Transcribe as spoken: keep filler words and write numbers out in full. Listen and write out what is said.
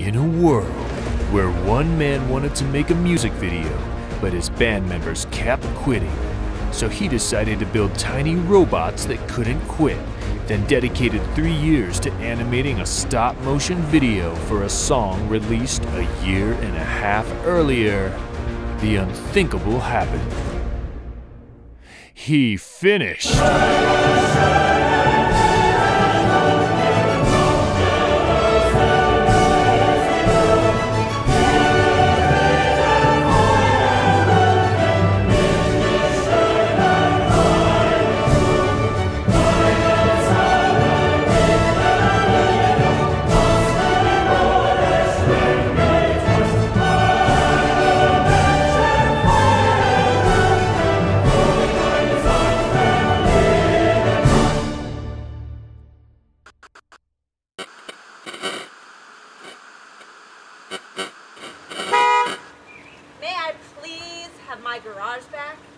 In a world where one man wanted to make a music video, but his band members kept quitting, so he decided to build tiny robots that couldn't quit, then dedicated three years to animating a stop-motion video for a song released a year and a half earlier. The unthinkable happened. He finished! May I please have my garage back?